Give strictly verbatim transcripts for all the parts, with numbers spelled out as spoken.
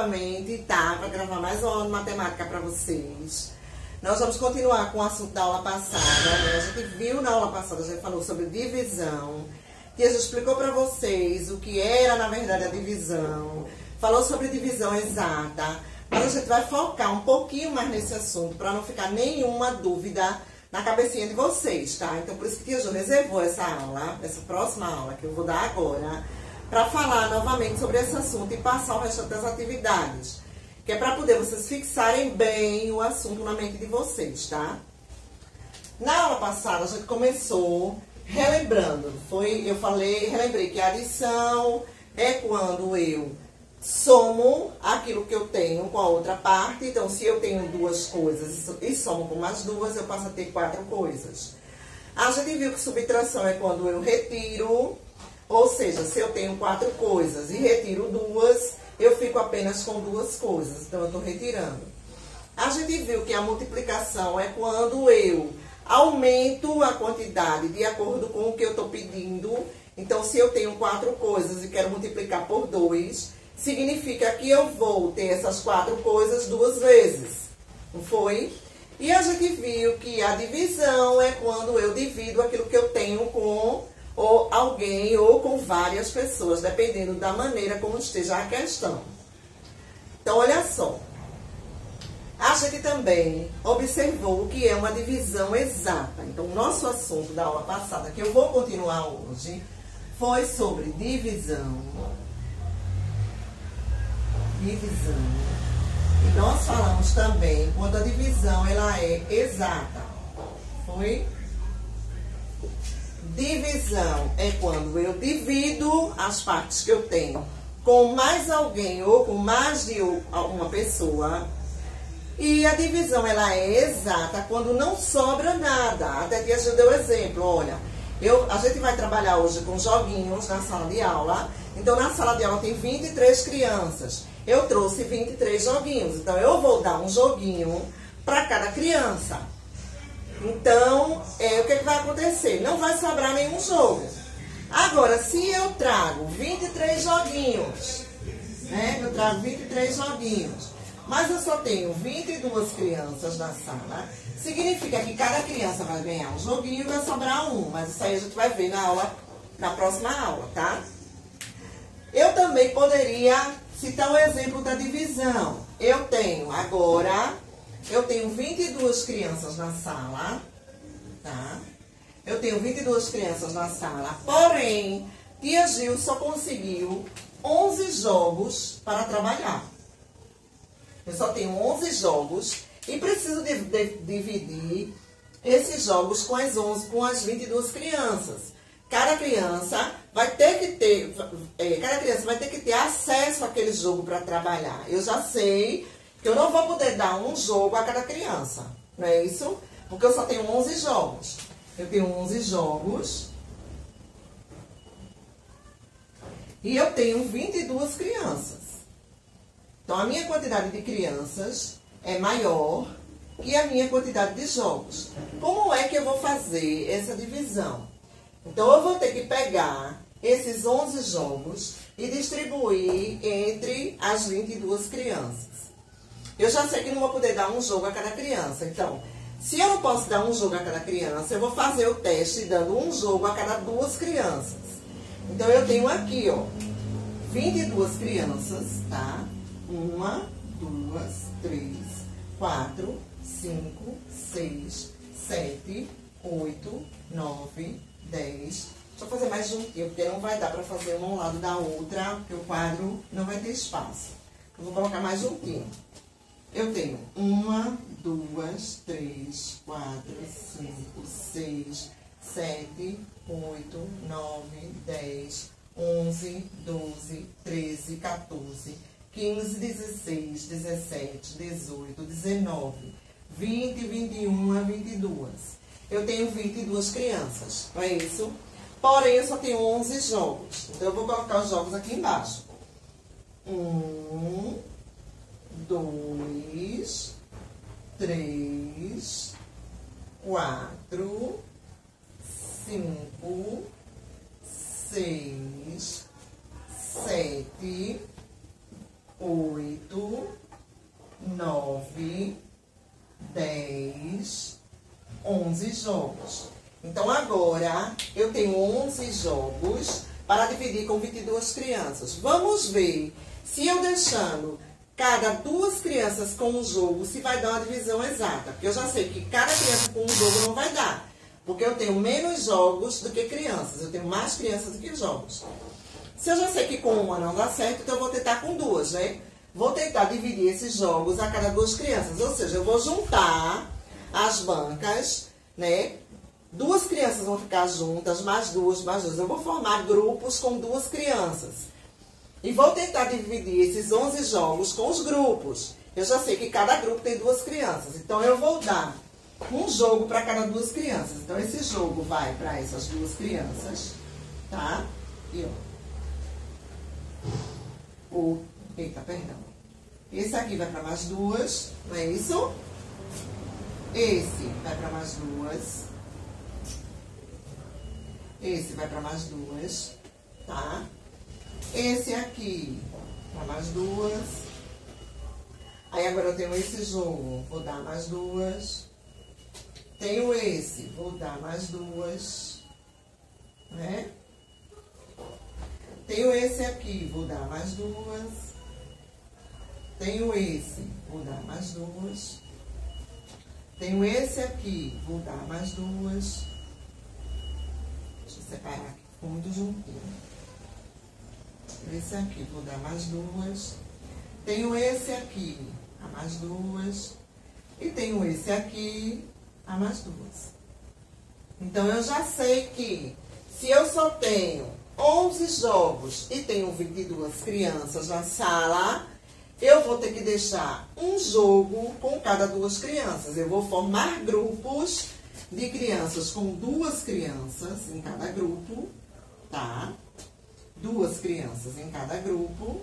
novamente, tá? Para gravar mais uma aula de matemática para vocês. Nós vamos continuar com o assunto da aula passada, né? A gente viu na aula passada, a gente falou sobre divisão. E a gente explicou para vocês o que era, na verdade, a divisão. Falou sobre divisão exata. Mas a gente vai focar um pouquinho mais nesse assunto, para não ficar nenhuma dúvida na cabecinha de vocês, tá? Então, por isso que a Ju reservou essa aula, essa próxima aula que eu vou dar agora, para falar novamente sobre esse assunto e passar o restante das atividades. Que é para poder vocês fixarem bem o assunto na mente de vocês, tá? Na aula passada, a gente começou relembrando. Foi, eu falei, relembrei que a adição é quando eu somo aquilo que eu tenho com a outra parte. Então, se eu tenho duas coisas e somo com mais duas, eu passo a ter quatro coisas. A gente viu que subtração é quando eu retiro, ou seja, se eu tenho quatro coisas e retiro duas, eu fico apenas com duas coisas. Então, eu estou retirando. A gente viu que a multiplicação é quando eu aumento a quantidade de acordo com o que eu estou pedindo. Então, se eu tenho quatro coisas e quero multiplicar por dois, significa que eu vou ter essas quatro coisas duas vezes, não foi? E a gente viu que a divisão é quando eu divido aquilo que eu tenho com ou alguém ou com várias pessoas, dependendo da maneira como esteja a questão. Então, olha só. A gente também observou o que é uma divisão exata. Então, o nosso assunto da aula passada, que eu vou continuar hoje, foi sobre divisão. Divisão. E nós falamos também quando a divisão ela é exata. Foi? Divisão é quando eu divido as partes que eu tenho com mais alguém ou com mais de uma pessoa. E a divisão ela é exata quando não sobra nada. Até que a gente deu exemplo, olha, eu, a gente vai trabalhar hoje com joguinhos na sala de aula. Então, na sala de aula tem vinte e três crianças. Eu trouxe vinte e três joguinhos. Então, eu vou dar um joguinho para cada criança. Então, é, o que, que vai acontecer? Não vai sobrar nenhum jogo. Agora, se eu trago vinte e três joguinhos, né? Eu trago vinte e três joguinhos, mas eu só tenho vinte e duas crianças na sala, significa que cada criança vai ganhar um joguinho e vai sobrar um. Mas isso aí a gente vai ver na aula, na próxima aula, tá? Eu também poderia citar o exemplo da divisão. Eu tenho agora, eu tenho vinte e duas crianças na sala, tá? Eu tenho vinte e duas crianças na sala, porém, tia Gil só conseguiu onze jogos para trabalhar. Eu só tenho onze jogos e preciso de, de, dividir esses jogos com as onze, com as vinte e duas crianças. Cada criança vai ter que ter, é, cada criança vai ter que ter acesso àquele jogo para trabalhar. Eu já sei que eu não vou poder dar um jogo a cada criança, não é isso? Porque eu só tenho onze jogos. Eu tenho onze jogos e eu tenho vinte e duas crianças. Então, a minha quantidade de crianças é maior que a minha quantidade de jogos. Como é que eu vou fazer essa divisão? Então, eu vou ter que pegar esses onze jogos e distribuir entre as vinte e duas crianças. Eu já sei que não vou poder dar um jogo a cada criança. Então, se eu não posso dar um jogo a cada criança, eu vou fazer o teste dando um jogo a cada duas crianças. Então, eu tenho aqui, ó, vinte e duas crianças, tá? Uma, duas, três, quatro, cinco, seis, sete, oito, nove, dez. Deixa eu fazer mais juntinho, porque não vai dar para fazer um ao lado da outra, porque o quadro não vai ter espaço. Eu vou colocar mais juntinho. Eu tenho uma, duas, três, quatro, cinco, seis, sete, oito, nove, dez, onze, doze, treze, quatorze, quinze, dezesseis, dezessete, dezoito, dezenove, vinte, vinte e um, vinte e dois. Eu tenho vinte e duas crianças, não é isso? Porém, eu só tenho onze jogos. Então, eu vou colocar os jogos aqui embaixo. Um, dois, três, quatro, cinco, seis, sete, oito, nove, dez, onze jogos. Então, agora, eu tenho onze jogos para dividir com vinte e duas crianças. Vamos ver se eu deixando cada duas crianças com um jogo, se vai dar uma divisão exata. Porque eu já sei que cada criança com um jogo não vai dar. Porque eu tenho menos jogos do que crianças. Eu tenho mais crianças do que jogos. Se eu já sei que com uma não dá certo, então eu vou tentar com duas, né? Vou tentar dividir esses jogos a cada duas crianças. Ou seja, eu vou juntar as bancas, né? Duas crianças vão ficar juntas, mais duas, mais duas. Eu vou formar grupos com duas crianças. E vou tentar dividir esses onze jogos com os grupos. Eu já sei que cada grupo tem duas crianças. Então, eu vou dar um jogo para cada duas crianças. Então, esse jogo vai para essas duas crianças, tá? E, ó. O, eita, perdão. Esse aqui vai para mais duas, não é isso? Esse vai para mais duas. Esse vai para mais duas, tá? Esse aqui para mais duas. Aí agora eu tenho esse jogo, vou dar mais duas. Tenho esse, vou dar mais duas, né? Tenho esse aqui, vou dar mais duas. Tenho esse, vou dar mais duas. Tenho esse aqui, vou dar mais duas. Deixa eu separar aqui, ficou muito juntinho. Esse aqui, vou dar mais duas. Tenho esse aqui, a mais duas. E tenho esse aqui, a mais duas. Então, eu já sei que se eu só tenho onze jogos e tenho vinte e duas crianças na sala, eu vou ter que deixar um jogo com cada duas crianças. Eu vou formar grupos de crianças com duas crianças em cada grupo, tá? Duas crianças em cada grupo.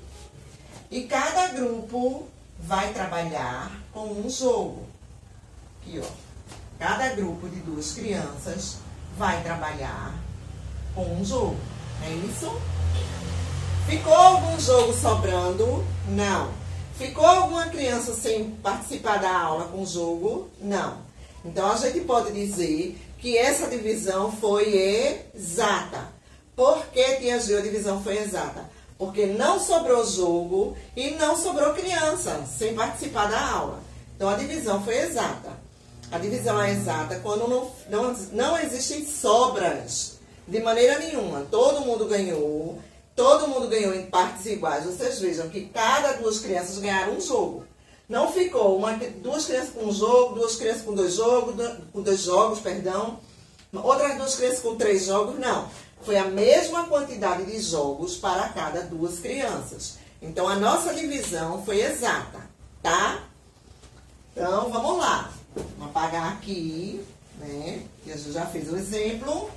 E cada grupo vai trabalhar com um jogo. Aqui, ó. Cada grupo de duas crianças vai trabalhar com um jogo. É isso? Ficou algum jogo sobrando? Não. Ficou alguma criança sem participar da aula com o jogo? Não. Então, a gente pode dizer que essa divisão foi exata. Por que, tia Gil, a divisão foi exata? Porque não sobrou jogo e não sobrou criança sem participar da aula. Então, a divisão foi exata. A divisão é exata quando não, não, não existem sobras de maneira nenhuma. Todo mundo ganhou, todo mundo ganhou em partes iguais. Vocês vejam que cada duas crianças ganharam um jogo. Não ficou uma, duas crianças com um jogo, duas crianças com dois jogos, com dois jogos, perdão. Outras duas crianças com três jogos, não. Foi a mesma quantidade de jogos para cada duas crianças. Então, a nossa divisão foi exata, tá? Então, vamos lá. Vamos apagar aqui, né? Que a gente já fez o exemplo.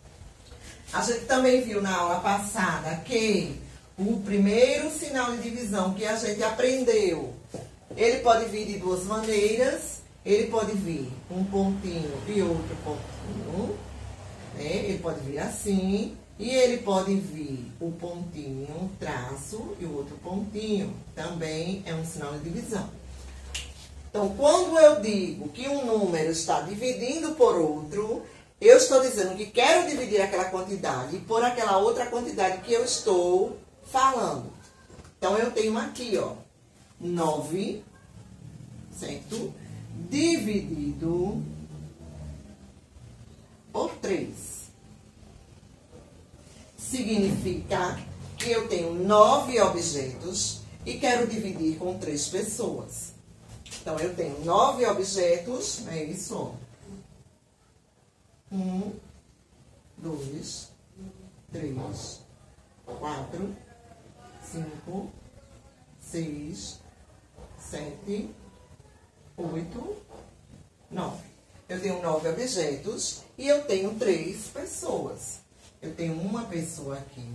A gente também viu na aula passada que o primeiro sinal de divisão que a gente aprendeu, ele pode vir de duas maneiras. Ele pode vir um pontinho e outro pontinho, né? Ele pode vir assim. E ele pode vir o pontinho, um traço e o outro pontinho. Também é um sinal de divisão. Então, quando eu digo que um número está dividindo por outro, eu estou dizendo que quero dividir aquela quantidade por aquela outra quantidade que eu estou falando. Então, eu tenho aqui, ó, nove, certo? Dividido por três. Significa que eu tenho nove objetos e quero dividir com três pessoas. Então, eu tenho nove objetos, é isso, ó. Um, dois, três, quatro, cinco, seis, sete, oito, nove. Eu tenho nove objetos e eu tenho três pessoas. Eu tenho uma pessoa aqui.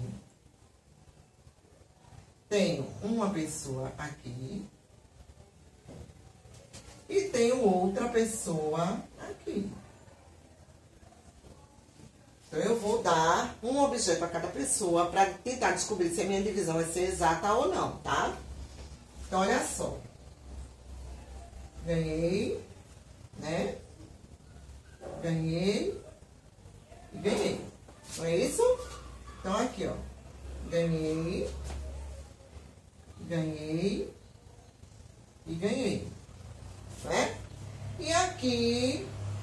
Tenho uma pessoa aqui. E tenho outra pessoa aqui. Então, eu vou dar um objeto a cada pessoa para tentar descobrir se a minha divisão vai ser exata ou não, tá? Então, olha só. Ganhei, né? Ganhei e ganhei. Não é isso? Então, aqui, ó. Ganhei, ganhei e ganhei. Né? E aqui,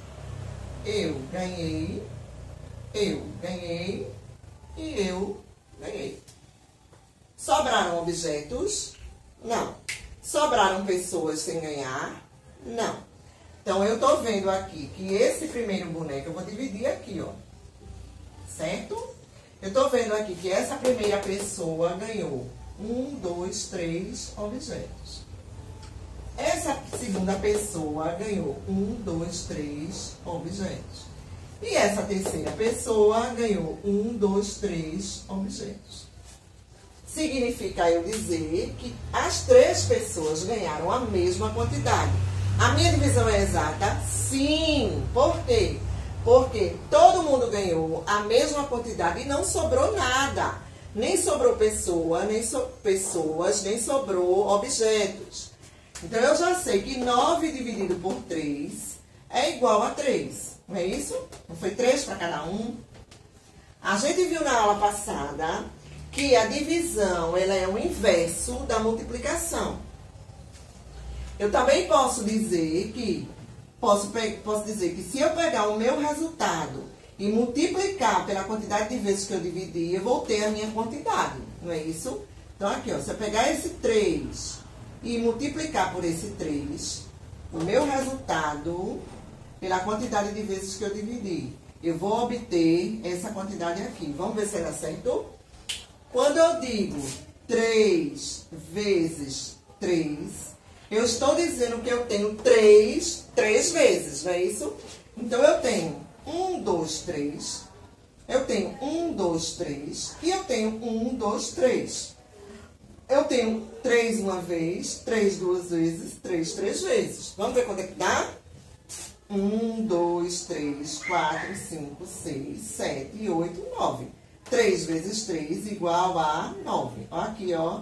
eu ganhei, eu ganhei e eu ganhei. Sobraram objetos? Não. Sobraram pessoas sem ganhar? Não. Então, eu tô vendo aqui que esse primeiro boneco, eu vou dividir aqui, ó. Certo? Eu tô vendo aqui que essa primeira pessoa ganhou um, dois, três objetos. Essa segunda pessoa ganhou um, dois, três objetos. E essa terceira pessoa ganhou um, dois, três objetos. Significa eu dizer que as três pessoas ganharam a mesma quantidade. A minha divisão é exata? Sim. Por quê? Porque todo mundo ganhou a mesma quantidade e não sobrou nada. Nem sobrou pessoa, nem so, pessoas, nem sobrou objetos. Então, eu já sei que nove dividido por três é igual a três. Não é isso? Não foi três para cada um? A gente viu na aula passada que a divisão ela é o inverso da multiplicação. Eu também posso dizer que posso, posso dizer que se eu pegar o meu resultado e multiplicar pela quantidade de vezes que eu dividi, eu vou ter a minha quantidade. Não é isso? Então, aqui, ó, se eu pegar esse três e multiplicar por esse três, o meu resultado, pela quantidade de vezes que eu dividi, eu vou obter essa quantidade aqui. Vamos ver se ela acertou? Quando eu digo três vezes três, eu estou dizendo que eu tenho três, três vezes, não é isso? Então, eu tenho um, dois, três, eu tenho um, dois, três, e eu tenho um, dois, três. Eu tenho três uma vez, três duas vezes, três três vezes. Vamos ver quanto é que dá? um, dois, três, quatro, cinco, seis, sete, oito, nove. três vezes três igual a nove. Ó, aqui, ó.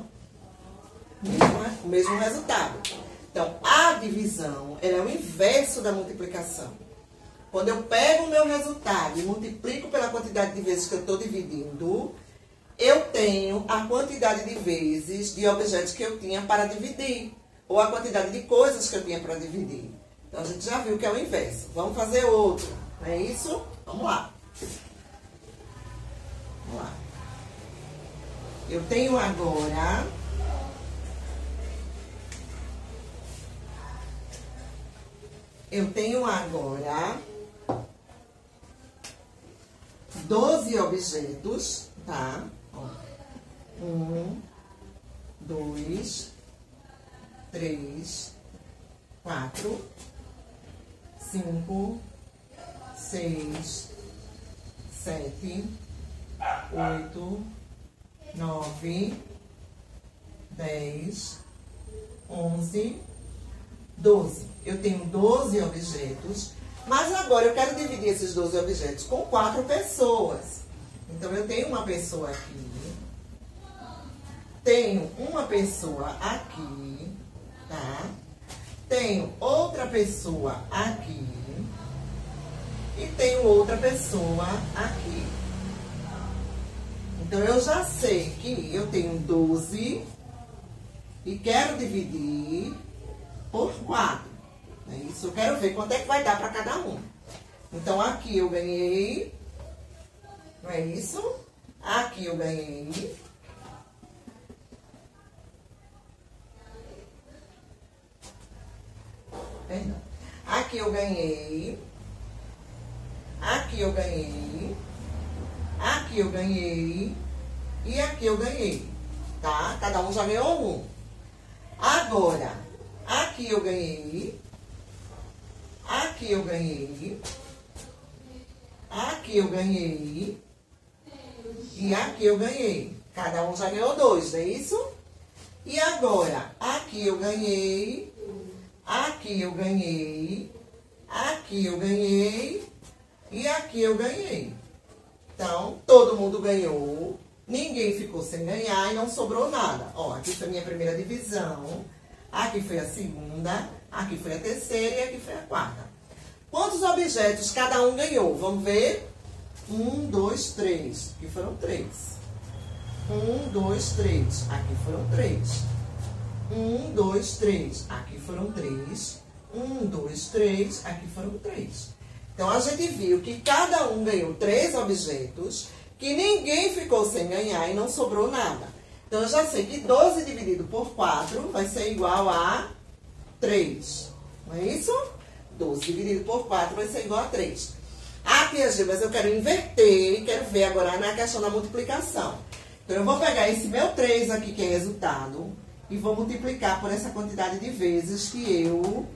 Mesmo, o mesmo resultado. Então, a divisão ela é o inverso da multiplicação. Quando eu pego o meu resultado e multiplico pela quantidade de vezes que eu estou dividindo, eu tenho a quantidade de vezes de objetos que eu tinha para dividir. Ou a quantidade de coisas que eu tinha para dividir. Então, a gente já viu que é o inverso. Vamos fazer outro. Não é isso? Vamos lá. Vamos lá. Eu tenho agora... Eu tenho agora doze objetos, tá? Ó. Um, dois, três, quatro, cinco, seis, sete, oito, nove, dez, onze, doze. Eu tenho doze objetos, mas agora eu quero dividir esses doze objetos com quatro pessoas. Então, eu tenho uma pessoa aqui, tenho uma pessoa aqui, tá? Tenho outra pessoa aqui e tenho outra pessoa aqui. Então, eu já sei que eu tenho doze e quero dividir por quatro. É isso, eu quero ver quanto é que vai dar para cada um. Então, aqui eu ganhei, não é isso? Aqui eu ganhei. Perdão. Aqui eu ganhei. Aqui eu ganhei. Aqui eu ganhei. E aqui eu ganhei. Tá? Cada um já ganhou um. Agora, aqui eu ganhei. Aqui eu ganhei. Aqui eu ganhei. E aqui eu ganhei. Cada um já ganhou dois, não é isso? E agora, aqui eu ganhei. Aqui eu ganhei. Aqui eu ganhei. E aqui eu ganhei. Então, todo mundo ganhou Ninguém ficou sem ganhar e não sobrou nada. Ó, aqui foi a minha primeira divisão, aqui foi a segunda, aqui foi a terceira e aqui foi a quarta. Quantos objetos cada um ganhou? Vamos ver? Um, dois, três. Aqui foram três. Um, dois, três. Aqui foram três. Um, dois, três. Aqui foram três. Um, dois, três. Aqui foram três. Então, a gente viu que cada um ganhou três objetos, que ninguém ficou sem ganhar e não sobrou nada. Então, eu já sei que doze dividido por quatro vai ser igual a três. Não é isso? doze dividido por quatro vai ser igual a três. Ah, tia Gil, mas eu quero inverter e quero ver agora na questão da multiplicação. Então, eu vou pegar esse meu três aqui, que é resultado, e vou multiplicar por essa quantidade de vezes que eu